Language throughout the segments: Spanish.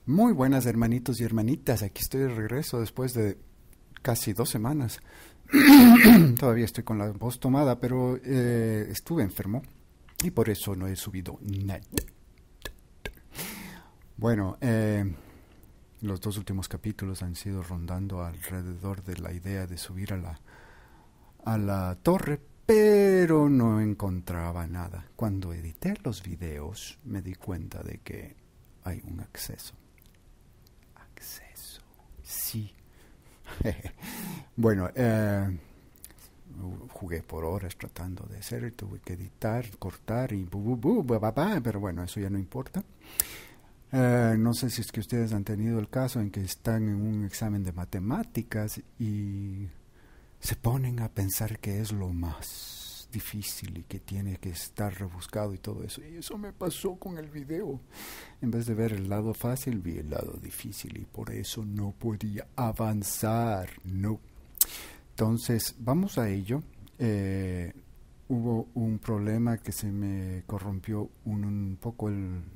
Muy buenas hermanitos y hermanitas, aquí estoy de regreso después de casi 2 semanas. Todavía estoy con la voz tomada, pero estuve enfermo y por eso no he subido nada. Bueno, los 2 últimos capítulos han sido rondando alrededor de la idea de subir a la torre, pero no encontraba nada. Cuando edité los videos me di cuenta de que hay un acceso. Sí. Bueno, jugué por horas tratando de hacer, tuve que editar, cortar y pero bueno, eso ya no importa. No sé si es que ustedes han tenido el caso en que están en un examen de matemáticas y se ponen a pensar que es lo más difícil y que tiene que estar rebuscado y todo eso. Y eso me pasó con el video. En vez de ver el lado fácil, vi el lado difícil y por eso no podía avanzar. No. Entonces, vamos a ello. Hubo un problema que se me corrompió un poco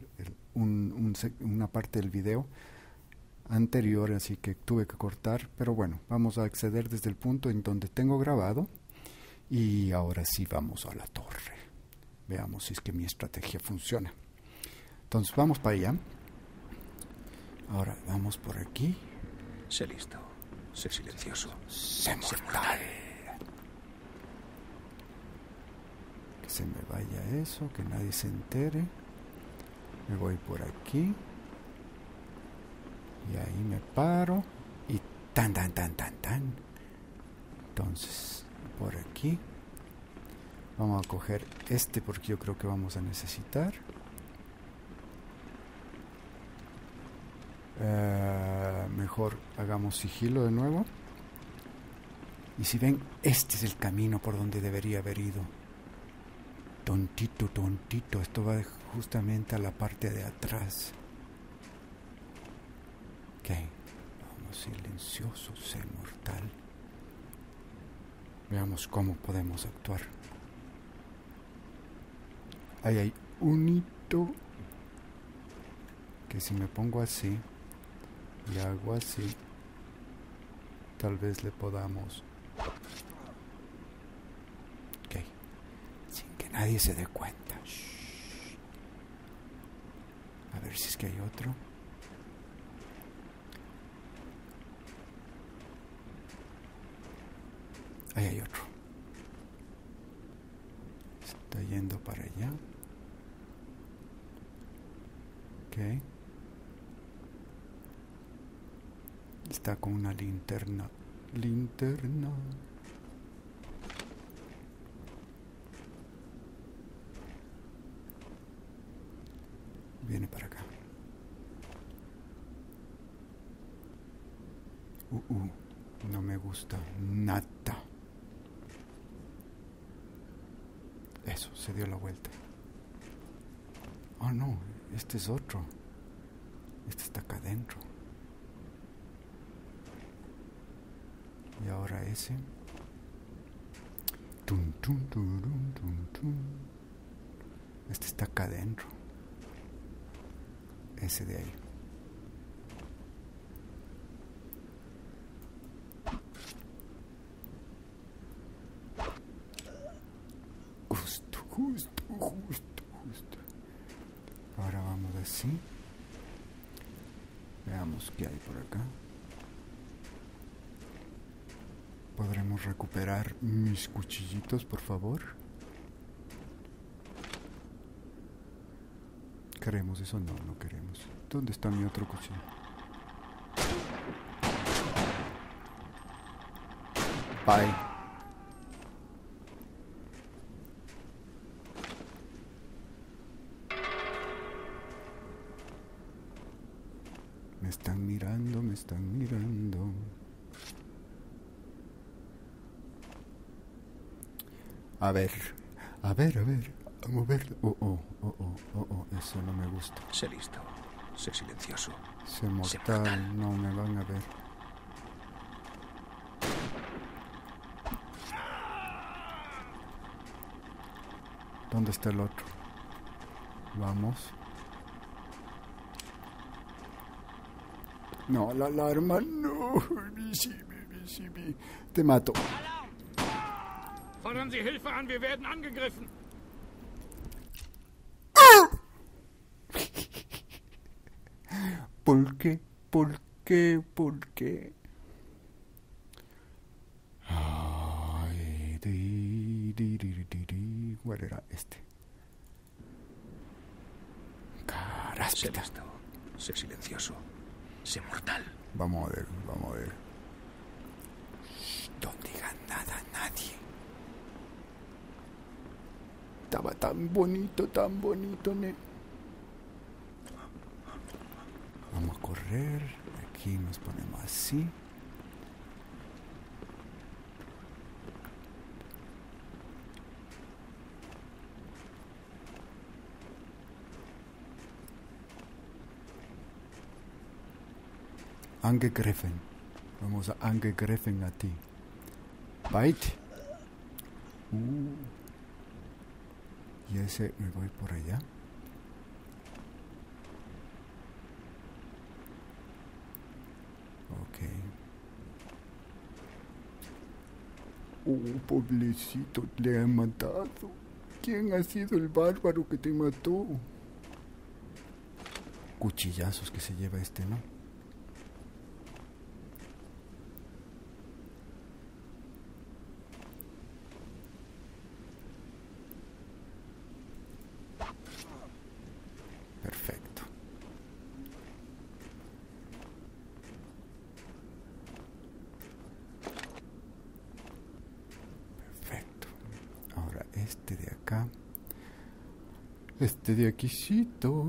una parte del video anterior, así que tuve que cortar, pero bueno, vamos a acceder desde el punto en donde tengo grabado y ahora sí vamos a la torre. Veamos si es que mi estrategia funciona. Entonces vamos para allá. Ahora vamos por aquí. Sé listo, sé silencioso, sé mortal. Que se me vaya eso, que nadie se entere. Me voy por aquí. Y ahí me paro. Y tan. Entonces, por aquí. Vamos a coger este porque yo creo que vamos a necesitar. Mejor hagamos sigilo de nuevo. Y si ven, este es el camino por donde debería haber ido. Tontito. Esto va justamente a la parte de atrás. Ok. Vamos silencioso, sé mortal. Veamos cómo podemos actuar. Ahí hay un hito que si me pongo así y hago así, tal vez le podamos. Ok. Sin que nadie se dé cuenta. Shh. A ver si es que hay otro. Ahí hay otro. Está yendo para allá. Ok. Está con una linterna. Viene para acá. No me gusta nada. Eso, se dio la vuelta. Oh no, este es otro. Este está acá adentro. Y ahora ese. Este está acá adentro. Ese de ahí. Justo. Ahora vamos así. Veamos qué hay por acá. ¿Podremos recuperar mis cuchillitos, por favor? ¿Queremos eso? No, no queremos. ¿Dónde está mi otro cuchillo? Bye. Me están mirando. A ver. A mover. Oh. Eso no me gusta. sé listo, sé silencioso, sé mortal. No me van a ver. ¿Dónde está el otro? Vamos. No, la alarma, no. Te mato. Fordern Sie Hilfe an, wir werden angegriffen. ¿Por qué? ¿Por qué? ¿Por qué? Ay, ¿cuál era este? Sé Caráspita. listo. Sé silencioso. Sé mortal. Vamos a ver, vamos a ver. No digan nada a nadie. Estaba tan bonito, ¿no? Vamos a correr. Aquí nos ponemos así. Angegriffen. Vamos a angegriffen a ti. Bite. Y ese me voy por allá. Ok. Pobrecito, le han matado. ¿Quién ha sido el bárbaro que te mató? Cuchillazos que se lleva este, ¿no? Perfecto. Perfecto. Ahora este de acá. Este de aquícito.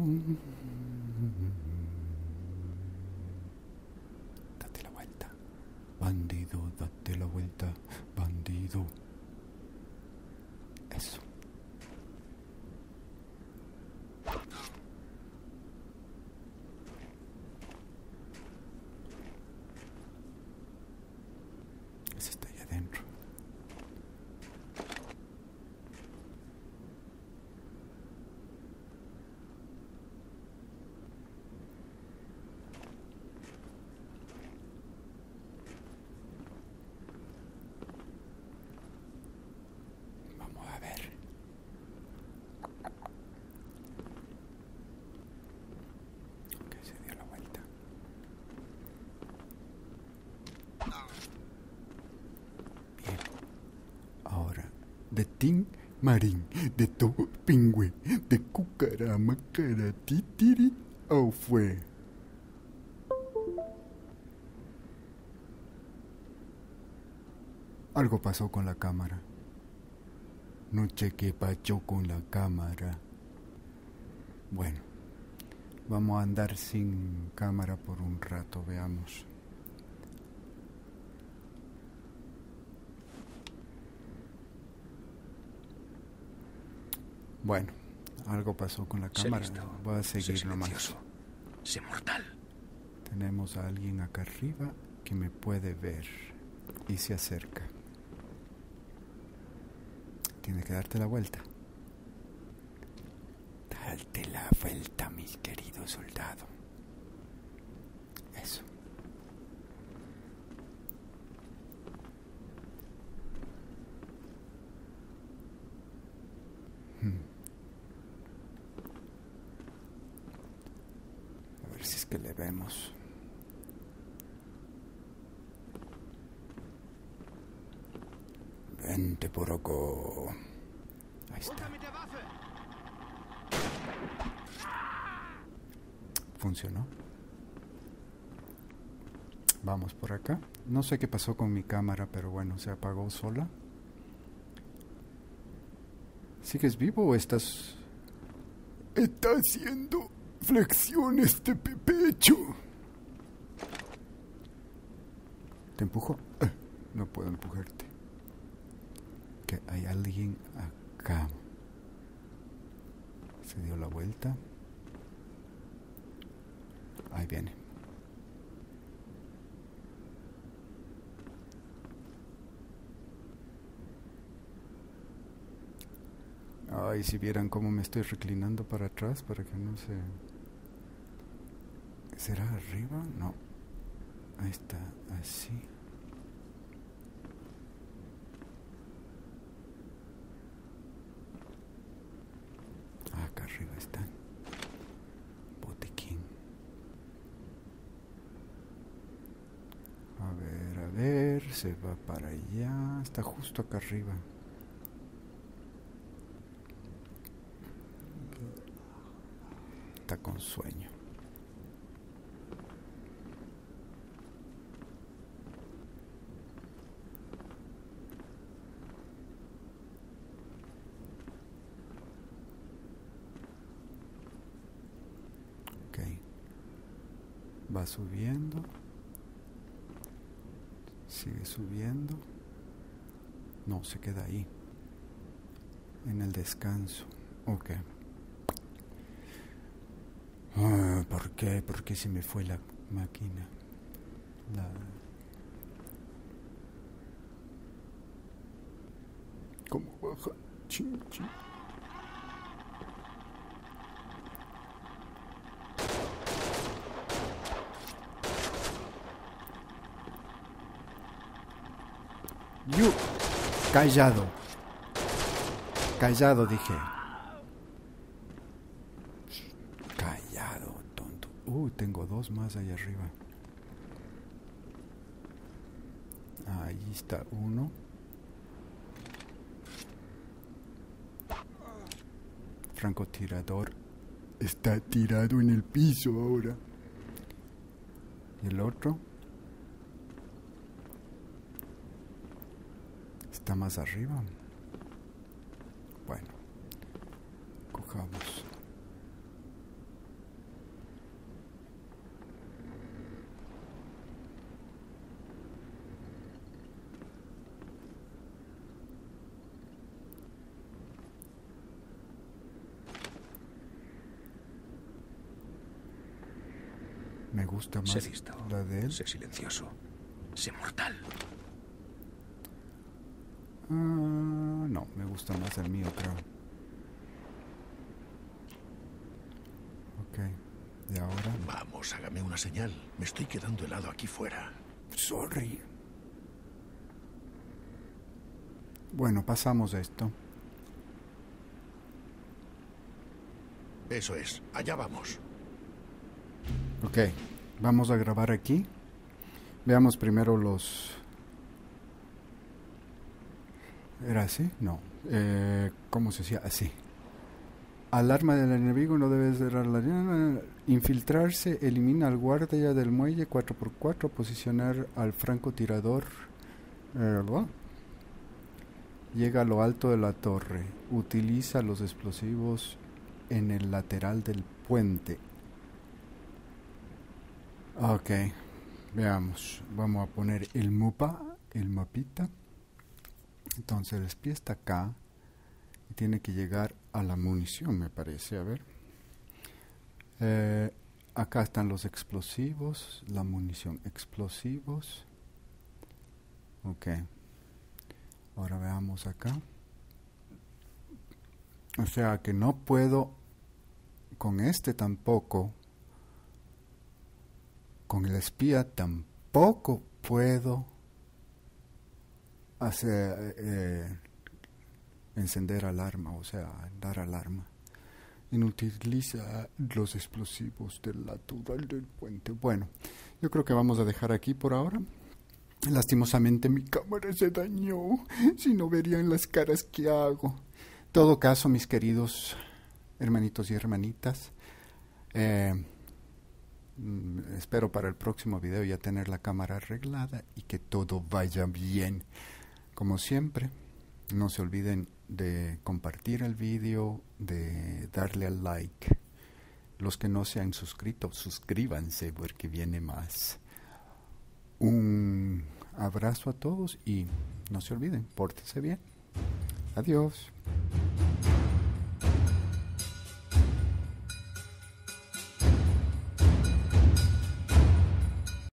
Date la vuelta. Bandido, date la vuelta. Bandido. Eso. Ese está ahí adentro. Vamos a ver. Ok, se dio la vuelta. Bien. Ahora, de Tin Marín, de To Pingüe, de Cucarama, Caratitiri, ¿o fue? Algo pasó con la cámara. No sé qué pasó con la cámara. Bueno, vamos a andar sin cámara por un rato, veamos. Bueno, algo pasó con la Sé cámara. listo. Voy a Sé seguir nomás. silencioso. Sé mortal. Tenemos a alguien acá arriba que me puede ver y se acerca. Tienes que darte la vuelta. Darte la vuelta, mi querido soldado. Eso. A ver si es que le vemos. Vente por acá. Ahí está. Funcionó. Vamos por acá. No sé qué pasó con mi cámara, pero bueno, se apagó sola. ¿Sigues vivo o estás...? Está haciendo flexiones de pecho. ¿Te empujo? No puedo empujarte. Que hay alguien acá. Se dio la vuelta. Ahí viene. Ay, si vieran cómo me estoy reclinando para atrás para que no se... ¿Será arriba? No. Ahí está, así. Acá arriba está. Botiquín. A ver, se va para allá. Está justo acá arriba. Está con sueño. Ok. Va subiendo. Sigue subiendo. No, se queda ahí. En el descanso. Ok. ¿Por qué? ¿Por qué se me fue la máquina? ¿Cómo baja? Chin, chin. Callado. Callado, dije. Callado, tonto. Tengo dos más ahí arriba. Ahí está uno. Francotirador está tirado en el piso ahora. ¿Y el otro? Está más arriba. Bueno, cojamos. Me gusta más Sé listo. la de él. Sé silencioso. Sé mortal. No, me gusta más el mío, creo. Ok, y ahora... Vamos, hágame una señal. Me estoy quedando helado aquí fuera. Sorry. Bueno, pasamos esto. Eso es, allá vamos. Ok, vamos a grabar aquí. Veamos primero los... ¿Era así? No. ¿Cómo se decía? Así. Alarma del enemigo, no debe cerrar la... Infiltrarse, elimina al guardia del muelle 4x4, posicionar al francotirador. Llega a lo alto de la torre. Utiliza los explosivos en el lateral del puente. Ok, veamos. Vamos a poner el mapita. Entonces el espía está acá y tiene que llegar a la munición, me parece. A ver. Acá están los explosivos, la munición, explosivos. Ok. Ahora veamos acá. O sea que no puedo con este tampoco. Con el espía tampoco puedo hacer encender alarma, o sea, dar alarma. Inutiliza los explosivos del lateral del puente. Bueno, yo creo que vamos a dejar aquí por ahora. Lastimosamente mi cámara se dañó. Si no verían las caras que hago. En todo caso, mis queridos hermanitos y hermanitas, espero para el próximo video ya tener la cámara arreglada y que todo vaya bien. Como siempre, no se olviden de compartir el video, de darle al like. Los que no se han suscrito, suscríbanse porque viene más. Un abrazo a todos y no se olviden, pórtense bien. Adiós.